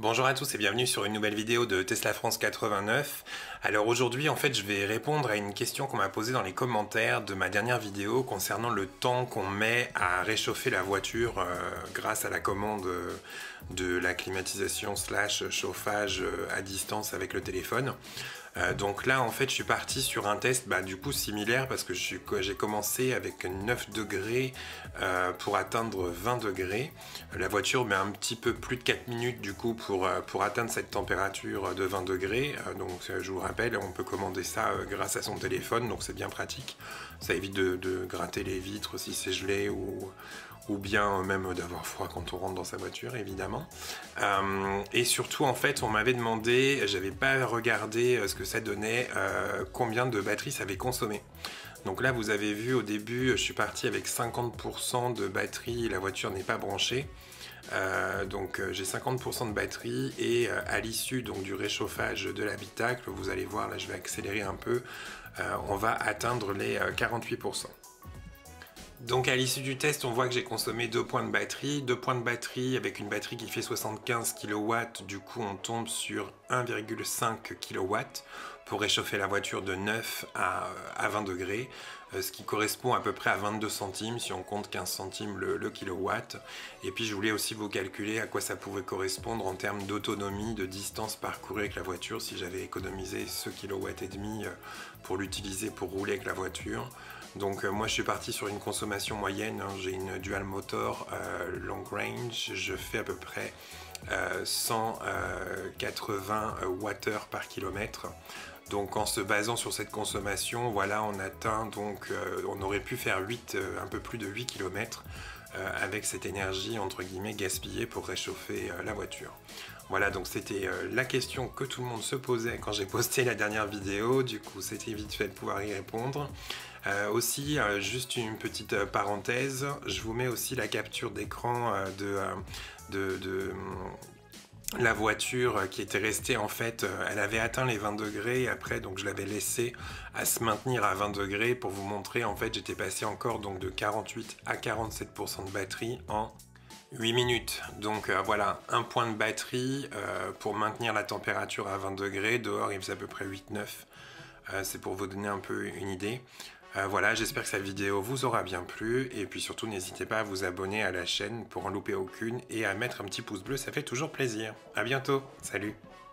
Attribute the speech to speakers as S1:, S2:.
S1: Bonjour à tous et bienvenue sur une nouvelle vidéo de Tesla France 89. Alors aujourd'hui en fait je vais répondre à une question qu'on m'a posée dans les commentaires de ma dernière vidéo concernant le temps qu'on met à réchauffer la voiture grâce à la commande de la climatisation / chauffage à distance avec le téléphone. Donc là en fait je suis parti sur un test du coup similaire parce que j'ai commencé avec 9 degrés pour atteindre 20 degrés. La voiture met un petit peu plus de 4 minutes du coup pour atteindre cette température de 20 degrés. Donc je vous rappelle, on peut commander ça grâce à son téléphone, donc c'est bien pratique. Ça évite de gratter les vitres si c'est gelé ou bien même d'avoir froid quand on rentre dans sa voiture évidemment. Et surtout en fait on m'avait demandé, j'avais pas regardé ce que ça donnait, combien de batterie ça avait consommé. Donc là vous avez vu au début je suis parti avec 50% de batterie, la voiture n'est pas branchée. Donc j'ai 50% de batterie et à l'issue donc du réchauffage de l'habitacle, vous allez voir là je vais accélérer un peu, on va atteindre les 48%. Donc à l'issue du test, on voit que j'ai consommé 2 points de batterie. 2 points de batterie avec une batterie qui fait 75 kW, du coup on tombe sur 1,5 kW pour réchauffer la voiture de 9 à 20 degrés, ce qui correspond à peu près à 22 centimes si on compte 15 centimes le kilowatt. Et puis je voulais aussi vous calculer à quoi ça pouvait correspondre en termes d'autonomie, de distance parcourue avec la voiture si j'avais économisé ce kilowatt et demi pour l'utiliser pour rouler avec la voiture. Donc moi je suis parti sur une consommation moyenne, hein. J'ai une dual motor long range, je fais à peu près 180 Wh par kilomètre. Donc en se basant sur cette consommation, voilà, on atteint donc, on aurait pu faire un peu plus de 8 km avec cette énergie entre guillemets gaspillée pour réchauffer la voiture. Voilà, donc c'était la question que tout le monde se posait quand j'ai posté la dernière vidéo, du coup c'était vite fait de pouvoir y répondre. Aussi, juste une petite parenthèse, je vous mets aussi la capture d'écran de la voiture qui était restée en fait, elle avait atteint les 20 degrés et après donc je l'avais laissée à se maintenir à 20 degrés pour vous montrer en fait j'étais passé encore donc de 48 à 47% de batterie en 8 minutes. Donc voilà, un point de batterie pour maintenir la température à 20 degrés, dehors il faisait à peu près 8-9, c'est pour vous donner un peu une idée. Voilà, j'espère que cette vidéo vous aura bien plu et puis surtout n'hésitez pas à vous abonner à la chaîne pour en louper aucune et à mettre un petit pouce bleu, ça fait toujours plaisir. À bientôt, salut!